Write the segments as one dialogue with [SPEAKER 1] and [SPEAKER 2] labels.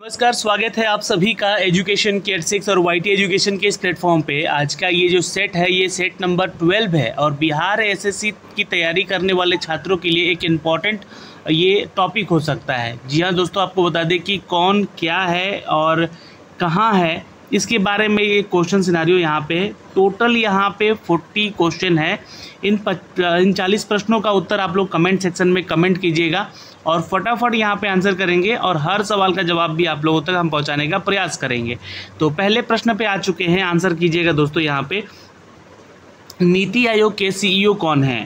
[SPEAKER 1] नमस्कार, स्वागत है आप सभी का एजुकेशन केयर 6 और वाईटी एजुकेशन के इस प्लेटफॉर्म पे। आज का ये जो सेट है ये सेट नंबर 12 है और बिहार एसएससी की तैयारी करने वाले छात्रों के लिए एक इम्पॉर्टेंट ये टॉपिक हो सकता है। जी हाँ दोस्तों, आपको बता दें कि कौन क्या है और कहाँ है, इसके बारे में ये क्वेश्चन सिनारियो यहाँ पे टोटल यहाँ पे 40 क्वेश्चन है। इन 40 प्रश्नों का उत्तर आप लोग कमेंट सेक्शन में कमेंट कीजिएगा और फटाफट यहाँ पे आंसर करेंगे और हर सवाल का जवाब भी आप लोगों तक हम पहुँचाने का प्रयास करेंगे। तो पहले प्रश्न पे आ चुके हैं, आंसर कीजिएगा दोस्तों। यहाँ पे नीति आयोग के सीईओ कौन है?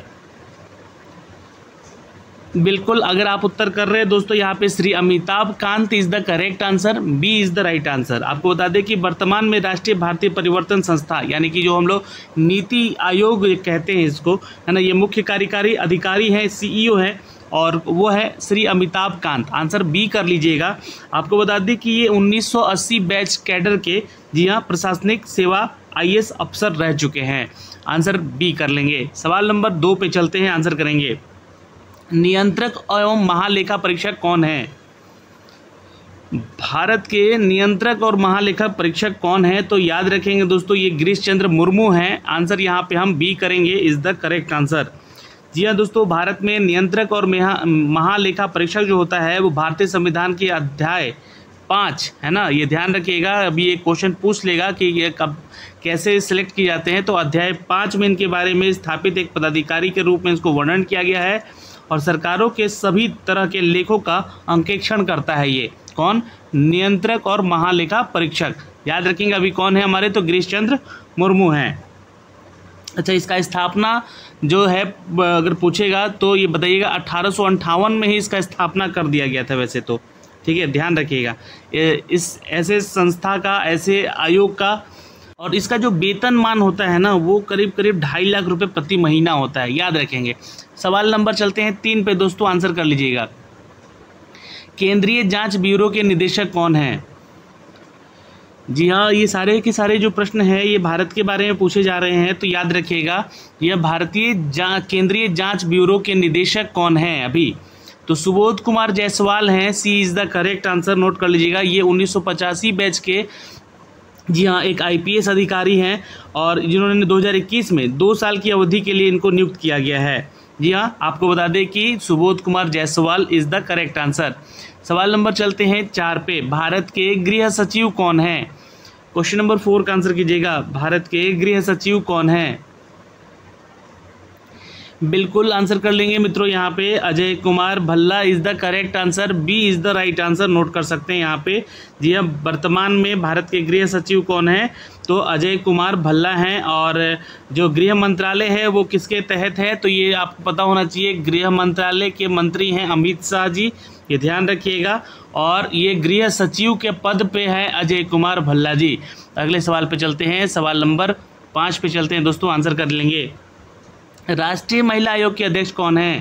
[SPEAKER 1] बिल्कुल, अगर आप उत्तर कर रहे हैं दोस्तों यहाँ पे Shri Amitabh Kant is the correct answer, B is the right answer. आपको बता दें कि वर्तमान में राष्ट्रीय भारतीय परिवर्तन संस्था यानी कि जो हम लोग नीति आयोग कहते हैं इसको, है ना, ये मुख्य कार्यकारी अधिकारी है, सीईओ है और वो है श्री अमिताभ कांत। आंसर बी कर लीजिएगा। आपको बता दें कि ये 1980 बैच कैडर के, जी हाँ, प्रशासनिक सेवा आईएएस अफसर रह चुके हैं। आंसर बी कर लेंगे। सवाल नंबर 2 पे चलते हैं, आंसर करेंगे। नियंत्रक एवं महालेखा परीक्षक कौन है? भारत के नियंत्रक और महालेखा परीक्षक कौन है? तो याद रखेंगे दोस्तों, ये गिरीश चंद्र मुर्मू हैं। आंसर यहाँ पे हम बी करेंगे, इज द करेक्ट आंसर। जी हाँ दोस्तों, भारत में नियंत्रक और महालेखा परीक्षक जो होता है वो भारतीय संविधान के अध्याय 5 है ना, ये ध्यान रखिएगा। अभी एक क्वेश्चन पूछ लेगा कि ये कब कैसे सिलेक्ट किए जाते हैं, तो अध्याय 5 में इनके बारे में स्थापित एक पदाधिकारी के रूप में इसको वर्णन किया गया है और सरकारों के सभी तरह के लेखों का अंकेक्षण करता है। ये कौन? नियंत्रक और महालेखा परीक्षक। याद रखेंगे अभी कौन है हमारे, तो गिरीश चंद्र मुर्मू हैं। अच्छा, इसका स्थापना जो है अगर पूछेगा तो ये बताइएगा 1858 में ही इसका स्थापना कर दिया गया था वैसे तो, ठीक है, ध्यान रखिएगा। इस ऐसे संस्था का, ऐसे आयोग का, और इसका जो वेतनमान होता है ना वो करीब करीब 2.5 लाख रुपए प्रति महीना होता है, याद रखेंगे। सवाल नंबर चलते हैं 3 पे दोस्तों, आंसर कर लीजिएगा। केंद्रीय जांच ब्यूरो के निदेशक कौन है? जी हाँ, ये सारे के सारे जो प्रश्न हैं ये भारत के बारे में पूछे जा रहे हैं, तो याद रखिएगा यह केंद्रीय जांच ब्यूरो के निदेशक कौन है अभी? तो सुबोध कुमार जायसवाल हैं, C is the correct answer. Note कर लीजिएगा, ये 1985 बैच के, जी हाँ, एक आईपीएस अधिकारी हैं और जिन्होंने 2021 में 2 साल की अवधि के लिए इनको नियुक्त किया गया है। जी हाँ, आपको बता दें कि Subodh Kumar Jaiswal is the correct answer. सवाल नंबर चलते हैं 4 पे। भारत के गृह सचिव कौन है? क्वेश्चन नंबर 4 का आंसर कीजिएगा। भारत के गृह सचिव कौन है? बिल्कुल आंसर कर लेंगे मित्रों, यहाँ पे Ajay Kumar Bhalla is the correct answer, B is the right answer. Note कर सकते हैं यहाँ पे। जी हाँ, वर्तमान में भारत के गृह सचिव कौन है? तो अजय कुमार भल्ला हैं। और जो गृह मंत्रालय है वो किसके तहत है? तो ये आपको पता होना चाहिए, गृह मंत्रालय के मंत्री हैं अमित शाह जी, ये ध्यान रखिएगा। और ये गृह सचिव के पद पे है अजय कुमार भल्ला जी। अगले सवाल पे चलते हैं, सवाल नंबर 5 पे चलते हैं दोस्तों, आंसर कर लेंगे। राष्ट्रीय महिला आयोग के अध्यक्ष कौन है?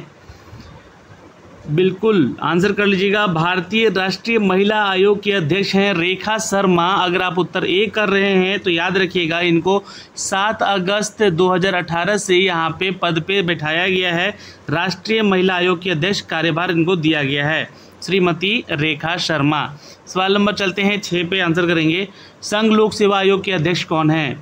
[SPEAKER 1] बिल्कुल आंसर कर लीजिएगा। भारतीय राष्ट्रीय महिला आयोग के अध्यक्ष हैं रेखा शर्मा। अगर आप उत्तर ए कर रहे हैं तो याद रखिएगा इनको 7 अगस्त 2018 से यहाँ पे पद पे बैठाया गया है। राष्ट्रीय महिला आयोग के अध्यक्ष कार्यभार इनको दिया गया है, श्रीमती रेखा शर्मा। सवाल नंबर चलते हैं 6 पे, आंसर करेंगे। संघ लोक सेवा आयोग के अध्यक्ष कौन है?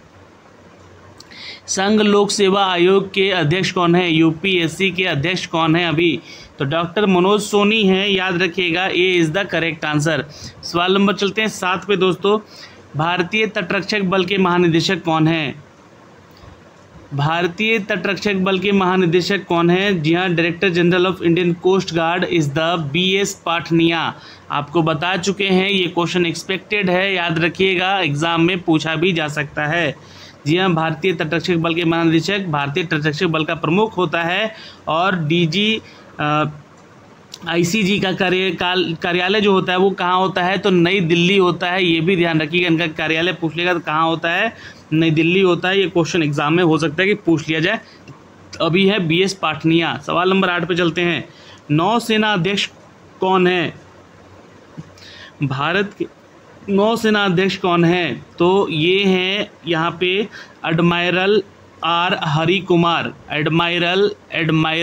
[SPEAKER 1] संघ लोक सेवा आयोग के अध्यक्ष कौन है? यूपीएससी के अध्यक्ष कौन है अभी? तो डॉक्टर मनोज सोनी हैं, याद रखिएगा, A is the correct answer. सवाल नंबर चलते हैं 7 पे दोस्तों। भारतीय तटरक्षक बल के महानिदेशक कौन है? भारतीय तटरक्षक बल के महानिदेशक कौन है? जी हाँ, director general of Indian coast guard is the BS Pathania. आपको बता चुके हैं, ये क्वेश्चन एक्सपेक्टेड है, याद रखिएगा, एग्जाम में पूछा भी जा सकता है। जी हाँ, भारतीय तटरक्षक बल के महानिदेशक भारतीय तटरक्षक बल का प्रमुख होता है और DG ICG का कार्यालय जो होता है वो कहाँ होता है? तो नई दिल्ली होता है। ये भी ध्यान रखिएगा, इनका कार्यालय पूछ लेगा तो कहाँ होता है? नई दिल्ली होता है। ये क्वेश्चन एग्जाम में हो सकता है कि पूछ लिया जाए। अभी है BS पाठनिया। सवाल नंबर 8 पे चलते हैं। नौसेना अध्यक्ष कौन है? भारत के नौसेना अध्यक्ष कौन है? तो ये हैं यहाँ पे admiral R Hari Kumar.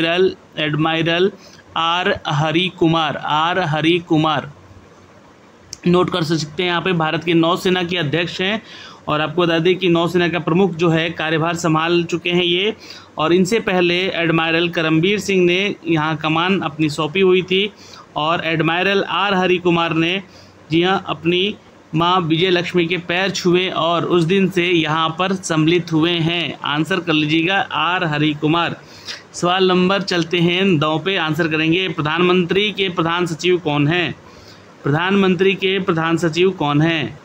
[SPEAKER 1] Admiral R Hari Kumar. Note कर सकते हैं यहाँ पे। भारत के नौसेना के अध्यक्ष हैं और आपको बता दें कि नौसेना का प्रमुख जो है कार्यभार संभाल चुके हैं ये। और इनसे पहले एडमायरल करमबीर सिंह ने यहाँ कमान अपनी सौंपी हुई थी और एडमायरल आर हरि कुमार ने जी हाँ अपनी माँ विजय लक्ष्मी के पैर छुए और उस दिन से यहाँ पर सम्मिलित हुए हैं। आंसर कर लीजिएगा आर हरि कुमार। सवाल नंबर चलते हैं 9 पे, आंसर करेंगे। प्रधानमंत्री के प्रधान सचिव कौन हैं? प्रधानमंत्री के प्रधान सचिव कौन हैं?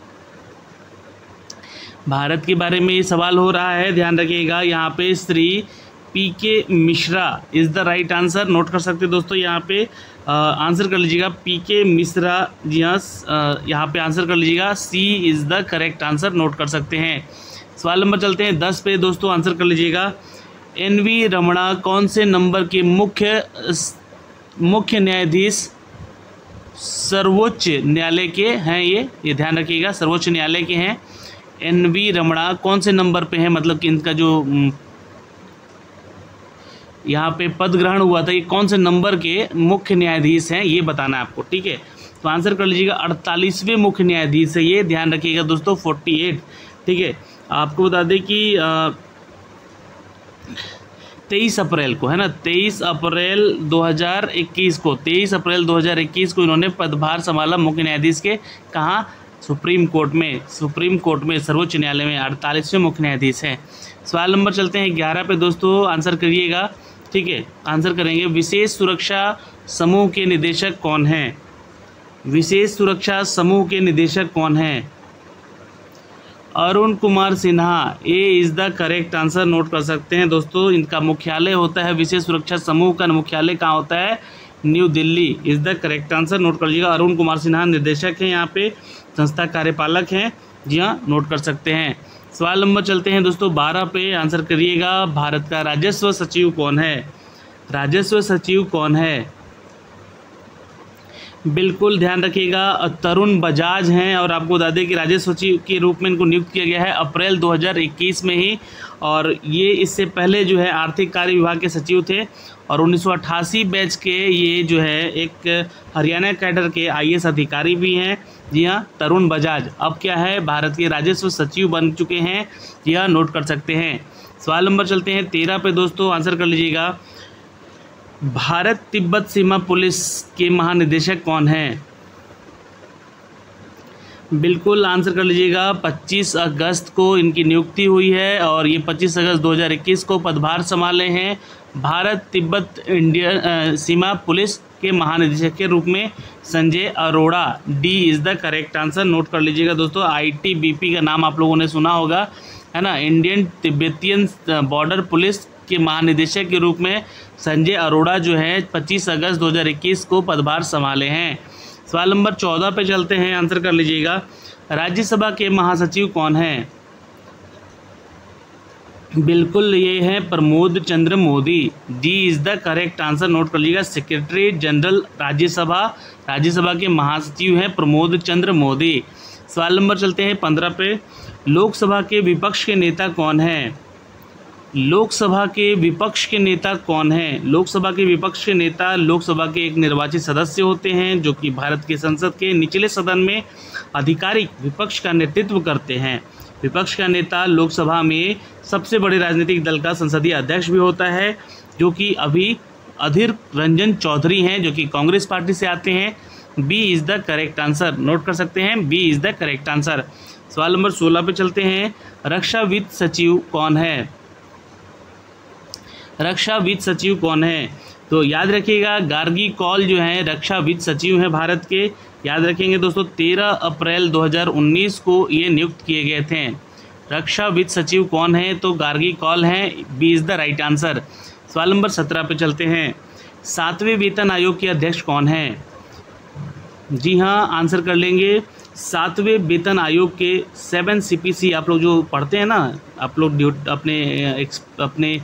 [SPEAKER 1] भारत के बारे में ये सवाल हो रहा है, ध्यान रखिएगा। यहाँ पे Shri PK Mishra is the right answer. Note कर सकते हैं दोस्तों, यहाँ पे आंसर कर लीजिएगा पीके मिश्रा। जी हाँ, यहाँ पे आंसर कर लीजिएगा C is the correct answer. Note कर सकते हैं। सवाल नंबर चलते हैं 10 पे दोस्तों, आंसर कर लीजिएगा। एन.वी. रमणा कौन से नंबर के मुख्य न्यायाधीश सर्वोच्च न्यायालय के हैं? ये ध्यान रखिएगा, सर्वोच्च न्यायालय के हैं। एन.वी. रमणा कौन से नंबर पे हैं, मतलब कि इनका जो यहाँ पे पद ग्रहण हुआ था, ये कौन से नंबर के मुख्य न्यायाधीश हैं, ये बताना है आपको, ठीक है। तो आंसर कर लीजिएगा 48वें मुख्य न्यायाधीश है ये, ध्यान रखिएगा दोस्तों, 48, ठीक है। आपको बता दें कि 23 अप्रैल को, है ना, 23 अप्रैल 2021 को इन्होंने पदभार संभाला मुख्य न्यायाधीश के। कहाँ? सुप्रीम कोर्ट में सर्वोच्च न्यायालय में 48वें मुख्य न्यायाधीश हैं। सवाल नंबर चलते हैं 11 पे दोस्तों, आंसर करिएगा, ठीक है। आंसर करेंगे विशेष सुरक्षा समूह के निदेशक कौन हैं? विशेष सुरक्षा समूह के निदेशक कौन हैं? Arun Kumar Sinha, A is the correct answer. Note कर सकते हैं दोस्तों, इनका मुख्यालय होता है, विशेष सुरक्षा समूह का मुख्यालय कहाँ होता है? New Delhi is the correct answer. Note कर लीजिएगा, अरुण कुमार सिन्हा निर्देशक हैं, यहाँ पे संस्था कार्यपालक हैं। जी हाँ, नोट कर सकते हैं। सवाल नंबर चलते हैं दोस्तों 12 पे, आंसर करिएगा। भारत का राजस्व सचिव कौन है? राजस्व सचिव कौन है? बिल्कुल ध्यान रखिएगा, तरुण बजाज हैं। और आपको बता दें कि राजस्व सचिव के रूप में इनको नियुक्त किया गया है अप्रैल 2021 में ही। और ये इससे पहले जो है आर्थिक कार्य विभाग के सचिव थे और 1988 बैच के ये जो है एक हरियाणा कैडर के IAS अधिकारी भी हैं। जी हाँ, तरुण बजाज अब क्या है? भारत के राजस्व सचिव बन चुके हैं। जी हाँ, नोट कर सकते हैं। सवाल नंबर चलते हैं 13 पे दोस्तों, आंसर कर लीजिएगा। भारत तिब्बत सीमा पुलिस के महानिदेशक कौन हैं? बिल्कुल आंसर कर लीजिएगा, 25 अगस्त को इनकी नियुक्ति हुई है और ये 25 अगस्त 2021 को पदभार संभाले हैं। भारत तिब्बत इंडियन सीमा पुलिस के महानिदेशक के रूप में Sanjay Arora, D is the correct answer. Note कर लीजिएगा दोस्तों, ITBP का नाम आप लोगों ने सुना होगा, है ना। इंडियन तिब्बतियन बॉर्डर पुलिस के महानिदेशक के रूप में संजय अरोड़ा जो है 25 अगस्त 2021 को पदभार संभाले हैं। सवाल नंबर 14 पे चलते हैं, आंसर कर लीजिएगा। राज्यसभा के महासचिव कौन हैं? बिल्कुल ये हैं Pramod Chandra Mody, D is the correct answer. Note कर लीजिएगा, सेक्रेटरी जनरल राज्यसभा के महासचिव हैं प्रमोद चंद्र मोदी। सवाल नंबर चलते हैं 15 पे, लोकसभा के विपक्ष के नेता कौन हैं? लोकसभा के विपक्ष के नेता कौन हैं? लोकसभा के विपक्ष के नेता लोकसभा के एक निर्वाचित सदस्य होते हैं जो कि भारत के संसद के निचले सदन में आधिकारिक विपक्ष का नेतृत्व करते हैं। विपक्ष का नेता लोकसभा में सबसे बड़े राजनीतिक दल का संसदीय अध्यक्ष भी होता है, जो कि अभी अधीर रंजन चौधरी हैं, जो कि कांग्रेस पार्टी से आते हैं। B is the correct answer. Note कर सकते हैं, B is the correct answer. सवाल नंबर 16 पे चलते हैं, रक्षा वित्त सचिव कौन है? रक्षा वित्त सचिव कौन है? तो याद रखिएगा, गार्गी कौल जो हैं रक्षा वित्त सचिव हैं भारत के। याद रखेंगे दोस्तों, 13 अप्रैल 2019 को ये नियुक्त किए गए थे। रक्षा वित्त सचिव कौन है? तो गार्गी कौल हैं, B is the right answer. सवाल नंबर 17 पे चलते हैं, 7वें वेतन आयोग के अध्यक्ष कौन हैं? जी हाँ, आंसर कर लेंगे, 7वें वेतन आयोग के 7 CPC आप लोग जो पढ़ते हैं ना, आप लोग अपने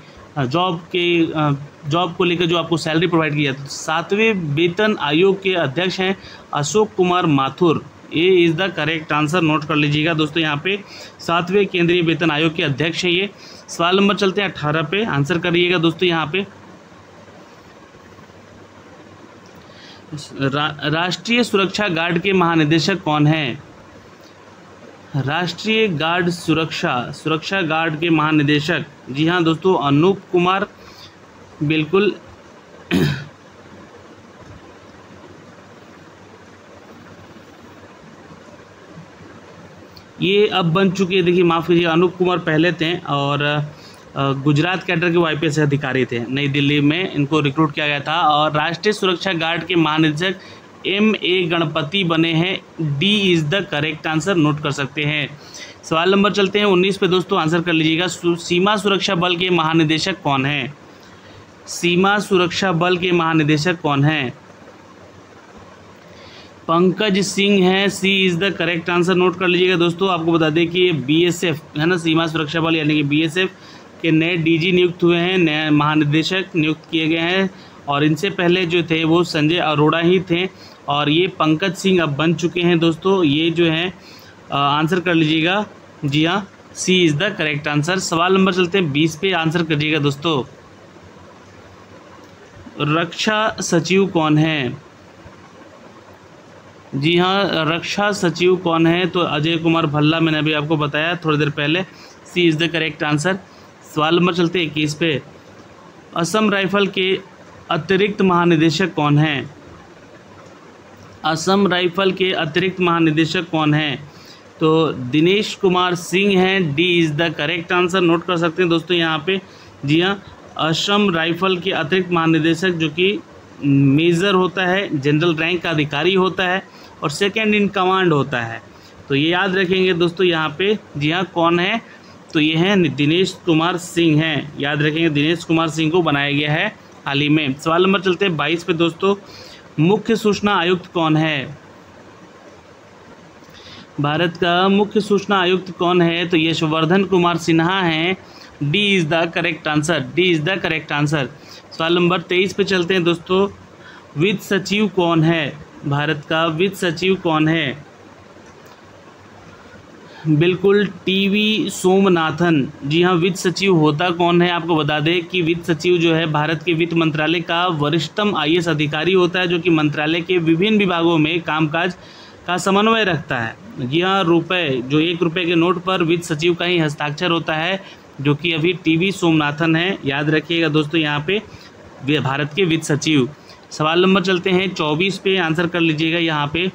[SPEAKER 1] जॉब को लेकर जो आपको सैलरी प्रोवाइड की जाती है, 7वें वेतन आयोग के अध्यक्ष हैं Ashok Kumar Mathur, A is the correct answer. Note कर लीजिएगा दोस्तों, यहाँ पे 7वें केंद्रीय वेतन आयोग के अध्यक्ष हैं ये। सवाल नंबर चलते हैं 18 पे, आंसर करिएगा दोस्तों। यहाँ पे राष्ट्रीय सुरक्षा गार्ड के महानिदेशक कौन हैं? राष्ट्रीय गार्ड सुरक्षा गार्ड के महानिदेशक, जी हाँ दोस्तों, अनूप कुमार, बिल्कुल ये अब बन चुके हैं। देखिए माफ़ कीजिए, अनूप कुमार पहले थे और गुजरात कैडर के वो IPS अधिकारी थे। नई दिल्ली में इनको रिक्रूट किया गया था। और राष्ट्रीय सुरक्षा गार्ड के महानिदेशक MA गणपति बने हैं। D is the correct answer, note कर सकते हैं। सवाल नंबर चलते हैं 19 पे दोस्तों, आंसर कर लीजिएगा। सीमा सुरक्षा बल के महानिदेशक कौन हैं? सीमा सुरक्षा बल के महानिदेशक कौन हैं? पंकज सिंह हैं। C is the correct answer, note कर लीजिएगा दोस्तों। आपको बता दें कि ये BSF है ना, सीमा सुरक्षा बल यानी कि BSF के नए DG नियुक्त हुए हैं, नए महानिदेशक नियुक्त किए गए हैं। और इनसे पहले जो थे वो संजय अरोड़ा ही थे और ये पंकज सिंह अब बन चुके हैं दोस्तों। ये जो है आंसर कर लीजिएगा, जी हाँ, C is the correct answer. सवाल नंबर चलते हैं 20 पे, आंसर करिएगा दोस्तों। रक्षा सचिव कौन है? जी हाँ, रक्षा सचिव कौन है? तो अजय कुमार भल्ला, मैंने अभी आपको बताया थोड़ी देर पहले। C is the correct answer. सवाल नंबर चलते हैं 21 पे। असम राइफल के अतिरिक्त महानिदेशक कौन हैं? असम राइफल के अतिरिक्त महानिदेशक कौन हैं? तो दिनेश कुमार सिंह हैं। D is the correct answer, note कर सकते हैं दोस्तों यहाँ पे। जी हाँ, असम राइफल के अतिरिक्त महानिदेशक जो कि मेजर होता है, जनरल रैंक का अधिकारी होता है और सेकंड इन कमांड होता है। तो ये याद रखेंगे दोस्तों यहाँ पे। जी हाँ, कौन है? तो ये हैं दिनेश कुमार सिंह हैं, याद रखेंगे। दिनेश कुमार सिंह को बनाया गया है हाल ही में। सवाल नंबर चलते हैं 22 पे दोस्तों। मुख्य सूचना आयुक्त कौन है? भारत का मुख्य सूचना आयुक्त कौन है? तो यशवर्धन कुमार सिन्हा हैं। D is the correct answer, D is the correct answer. सवाल नंबर 23 पे चलते हैं दोस्तों। वित्त सचिव कौन है? भारत का वित्त सचिव कौन है? बिल्कुल TV सोमनाथन। जी हाँ, वित्त सचिव होता कौन है? आपको बता दें कि वित्त सचिव जो है भारत के वित्त मंत्रालय का वरिष्ठतम IAS अधिकारी होता है, जो कि मंत्रालय के विभिन्न विभागों में कामकाज का समन्वय रखता है। जी हाँ, जो 1 रुपये के नोट पर वित्त सचिव का ही हस्ताक्षर होता है, जो कि अभी TV सोमनाथन है, याद रखिएगा दोस्तों यहाँ पे, भारत के वित्त सचिव। सवाल नंबर चलते हैं 24 पे, आंसर कर लीजिएगा यहाँ पे।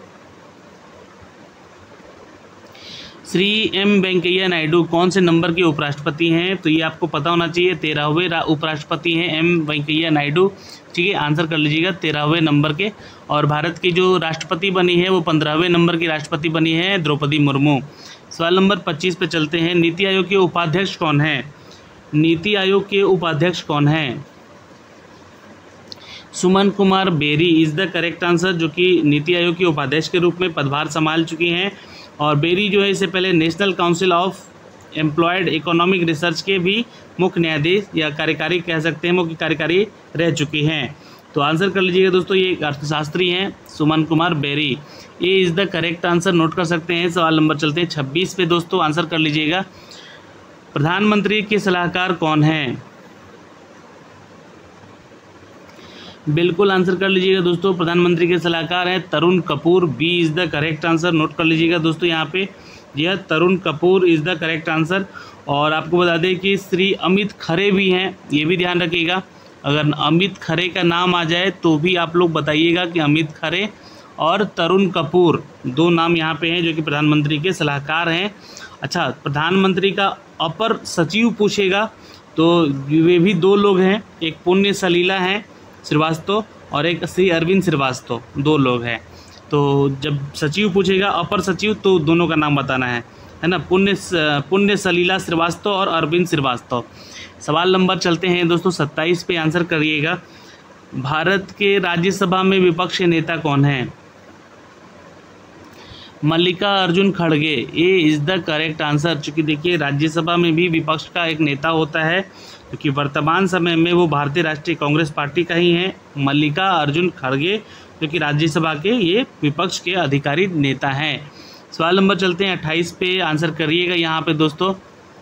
[SPEAKER 1] श्री M वेंकैया नायडू कौन से नंबर के उपराष्ट्रपति हैं? तो ये आपको पता होना चाहिए, 13वें उपराष्ट्रपति हैं M वेंकैया नायडू। ठीक है, आंसर कर लीजिएगा 13वें नंबर के। और भारत की जो राष्ट्रपति बनी है वो 15वें नंबर की राष्ट्रपति बनी है, द्रौपदी मुर्मू। सवाल नंबर 25 पे चलते हैं। नीति आयोग के उपाध्यक्ष कौन हैं? नीति आयोग के उपाध्यक्ष कौन हैं? Suman Kumar Bery is the correct answer, जो कि नीति आयोग के उपाध्यक्ष के रूप में पदभार संभाल चुकी हैं। और बेरी जो है इससे पहले national council of employed economic research के भी मुख्य न्यायाधीश या कार्यकारी कह सकते हैं, मुख्य कार्यकारी रह चुकी हैं। तो आंसर कर लीजिएगा दोस्तों, ये अर्थशास्त्री हैं Suman Kumar Bery. A is the correct answer, note कर सकते हैं। सवाल नंबर चलते हैं 26 पे दोस्तों, आंसर कर लीजिएगा। प्रधानमंत्री के सलाहकार कौन हैं? बिल्कुल आंसर कर लीजिएगा दोस्तों, प्रधानमंत्री के सलाहकार हैं Tarun Kapoor. B is the correct answer, note कर लीजिएगा दोस्तों यहाँ पे। यह Tarun Kapoor is the correct answer. और आपको बता दें कि श्री अमित खरे भी हैं, ये भी ध्यान रखिएगा। अगर अमित खरे का नाम आ जाए तो भी आप लोग बताइएगा कि अमित खरे और तरुण कपूर 2 नाम यहाँ पे हैं जो कि प्रधानमंत्री के सलाहकार हैं। अच्छा, प्रधानमंत्री का अपर सचिव पूछेगा तो वे भी 2 लोग हैं, एक पुण्य सलीला हैं श्रीवास्तव और एक श्री अरविंद श्रीवास्तव, 2 लोग हैं। तो जब सचिव पूछेगा अपर सचिव तो दोनों का नाम बताना है ना, पुण्य सलीला श्रीवास्तव और अरविंद श्रीवास्तव। सवाल नंबर चलते हैं दोस्तों 27 पे, आंसर करिएगा। भारत के राज्यसभा में विपक्ष के नेता कौन है? मल्लिकार्जुन खड़गे। A is the correct answer. चूँकि देखिए राज्यसभा में भी विपक्ष का एक नेता होता है, क्योंकि वर्तमान समय में वो भारतीय राष्ट्रीय कांग्रेस पार्टी का ही है, मल्लिकार्जुन खड़गे, जो कि राज्यसभा के ये विपक्ष के अधिकारी नेता हैं। सवाल नंबर चलते हैं 28 पे, आंसर करिएगा यहाँ पे दोस्तों।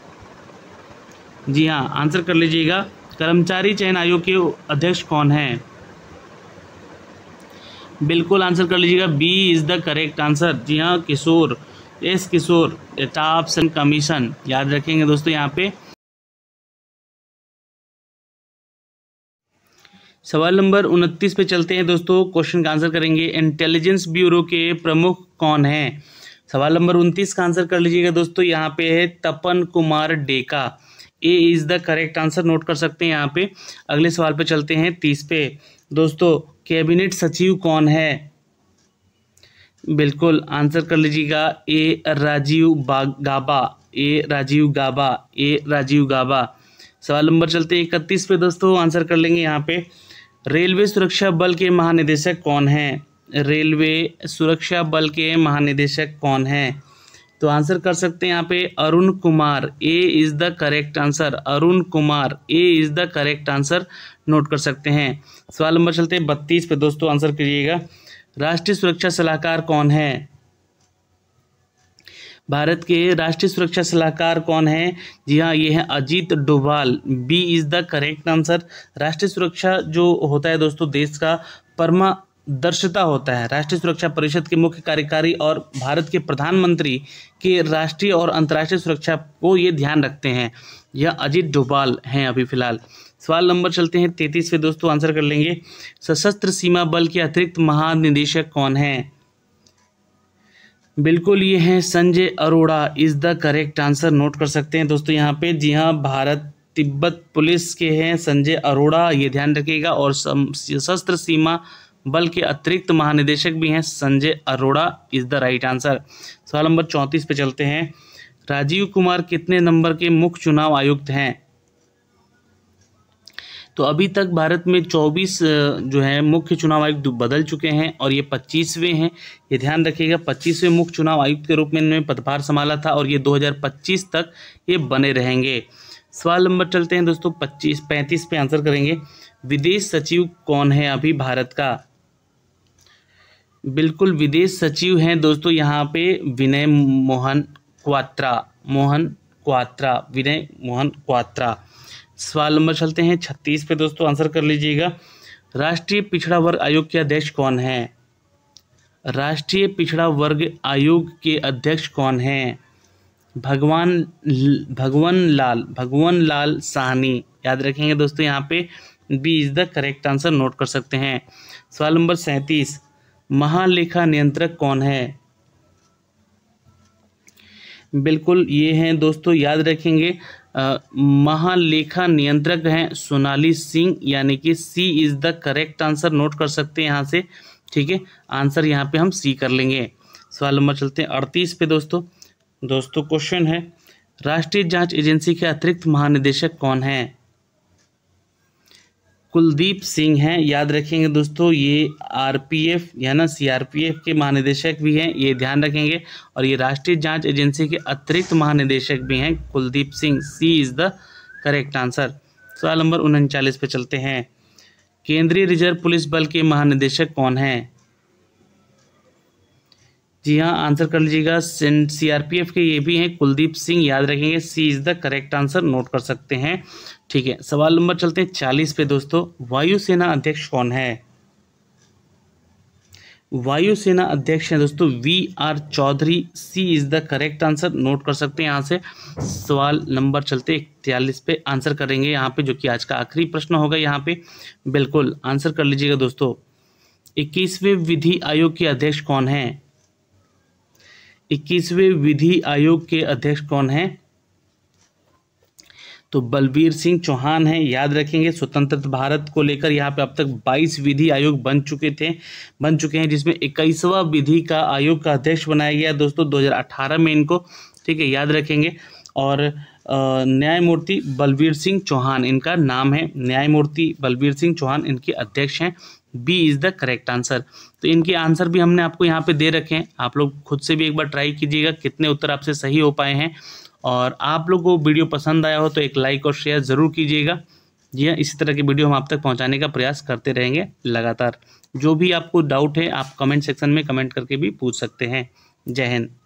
[SPEAKER 1] जी हाँ, आंसर कर लीजिएगा। कर्मचारी चयन आयोग के अध्यक्ष कौन हैं? बिल्कुल आंसर कर लीजिएगा, B is the correct answer. जी हाँ, Kishore, S Kishore, staff commission, याद रखेंगे दोस्तों यहाँ पे। सवाल नंबर 29 पे चलते हैं दोस्तों, क्वेश्चन का आंसर करेंगे। इंटेलिजेंस ब्यूरो के प्रमुख कौन हैं? सवाल नंबर 29 का आंसर कर लीजिएगा दोस्तों, यहाँ पे है Tapan Kumar Deka. A is the correct answer, note कर सकते हैं यहाँ पे। अगले सवाल पे चलते हैं 30 पे दोस्तों, कैबिनेट सचिव कौन है? बिल्कुल आंसर कर लीजिएगा, ए राजीव गाबा, ए राजीव गाबा, ए राजीव गाबा। सवाल नंबर चलते हैं 31 पे दोस्तों, आंसर कर लेंगे यहाँ पे। रेलवे सुरक्षा बल के महानिदेशक कौन हैं? रेलवे सुरक्षा बल के महानिदेशक कौन हैं? तो आंसर कर सकते हैं यहाँ पे Arun Kumar. A is the correct answer, Arun Kumar, A is the correct answer, note कर सकते हैं। सवाल नंबर चलते हैं 32 पे दोस्तों, आंसर करिएगा। राष्ट्रीय सुरक्षा सलाहकार कौन है? भारत के राष्ट्रीय सुरक्षा सलाहकार कौन है? जी हाँ, ये है Ajit Doval. B is the correct answer. राष्ट्रीय सुरक्षा जो होता है दोस्तों, देश का परमादर्शिता होता है। राष्ट्रीय सुरक्षा परिषद के मुख्य कार्यकारी और भारत के प्रधानमंत्री के राष्ट्रीय और अंतर्राष्ट्रीय सुरक्षा को ये ध्यान रखते हैं। यह अजीत डोभाल हैं अभी फिलहाल। सवाल नंबर चलते हैं 33 पे दोस्तों, आंसर कर लेंगे। सशस्त्र सीमा बल के अतिरिक्त महानिदेशक कौन हैं? बिल्कुल ये हैं Sanjay Arora, is the correct answer, note कर सकते हैं दोस्तों यहाँ पे। जी हाँ, भारत तिब्बत पुलिस के हैं संजय अरोड़ा, ये ध्यान रखिएगा। और सशस्त्र सीमा बल के अतिरिक्त महानिदेशक भी हैं Sanjay Arora, is the right answer. सवाल नंबर 34 पे चलते हैं। राजीव कुमार कितने नंबर के मुख्य चुनाव आयुक्त हैं? तो अभी तक भारत में 24 जो है मुख्य चुनाव आयुक्त बदल चुके हैं और ये 25वें हैं, ये ध्यान रखिएगा। 25वें मुख्य चुनाव आयुक्त के रूप में इन्होंने पदभार संभाला था और ये 2025 तक ये बने रहेंगे। सवाल नंबर चलते हैं दोस्तों 35 पे आंसर करेंगे। विदेश सचिव कौन है अभी भारत का? बिल्कुल विदेश सचिव हैं दोस्तों यहाँ पे विनय मोहन क्वात्रा, विनय मोहन क्वात्रा। सवाल नंबर चलते हैं 36 पे दोस्तों, आंसर कर लीजिएगा। राष्ट्रीय पिछड़ा वर्ग आयोग के अध्यक्ष कौन है? राष्ट्रीय पिछड़ा वर्ग आयोग के अध्यक्ष कौन हैं? भगवन लाल साहनी, याद रखेंगे दोस्तों यहाँ पे। B is the correct answer, note कर सकते हैं। सवाल नंबर 37, महालेखा नियंत्रक कौन है? बिल्कुल ये हैं दोस्तों, याद रखेंगे, महालेखा नियंत्रक हैं सोनाली सिंह, यानी कि C is the correct answer, note कर सकते हैं यहाँ से। ठीक है, आंसर यहाँ पे हम सी कर लेंगे। सवाल नंबर चलते हैं 38 पे दोस्तों क्वेश्चन है, राष्ट्रीय जांच एजेंसी के अतिरिक्त महानिदेशक कौन है? कुलदीप सिंह हैं, याद रखेंगे दोस्तों। ये आरपीएफ या ना सीआरपीएफ के महानिदेशक भी हैं, ये ध्यान रखेंगे। और ये राष्ट्रीय जांच एजेंसी के अतिरिक्त महानिदेशक भी हैं Kuldeep Singh, C is the correct answer. सवाल नंबर 39 पे चलते हैं। केंद्रीय रिजर्व पुलिस बल के महानिदेशक कौन हैं? जी हाँ, आंसर कर लीजिएगा। सीआरपीएफ के ये भी हैं कुलदीप सिंह, याद रखेंगे। C is the correct answer, note कर सकते हैं। ठीक है, सवाल नंबर चलते हैं 40 पे दोस्तों। वायुसेना अध्यक्ष कौन है? वायुसेना अध्यक्ष हैं दोस्तों V R. Chaudhari, C is the correct answer, note कर सकते हैं यहाँ से। सवाल नंबर चलते 41 पे आंसर करेंगे यहाँ पे, जो कि आज का आखिरी प्रश्न होगा यहाँ पे। बिल्कुल आंसर कर लीजिएगा दोस्तों। 21वें विधि आयोग के अध्यक्ष कौन हैं? 21वें विधि आयोग के अध्यक्ष कौन हैं? तो बलबीर सिंह चौहान हैं, याद रखेंगे। स्वतंत्र भारत को लेकर यहाँ पे अब तक 22 विधि आयोग बन चुके हैं, जिसमें 21वां विधि का आयोग का अध्यक्ष बनाया गया दोस्तों 2018 में इनको। ठीक है, याद रखेंगे। और न्यायमूर्ति बलबीर सिंह चौहान इनका नाम है, न्यायमूर्ति बलबीर सिंह चौहान इनके अध्यक्ष हैं। B is the correct answer. तो इनके आंसर भी हमने आपको यहाँ पे दे रखे हैं, आप लोग खुद से भी एक बार ट्राई कीजिएगा कितने उत्तर आपसे सही हो पाए हैं। और आप लोगों को वीडियो पसंद आया हो तो एक लाइक और शेयर ज़रूर कीजिएगा। जी हाँ, इसी तरह की वीडियो हम आप तक पहुँचाने का प्रयास करते रहेंगे लगातार। जो भी आपको डाउट है आप कमेंट सेक्शन में कमेंट करके भी पूछ सकते हैं। जय हिंद।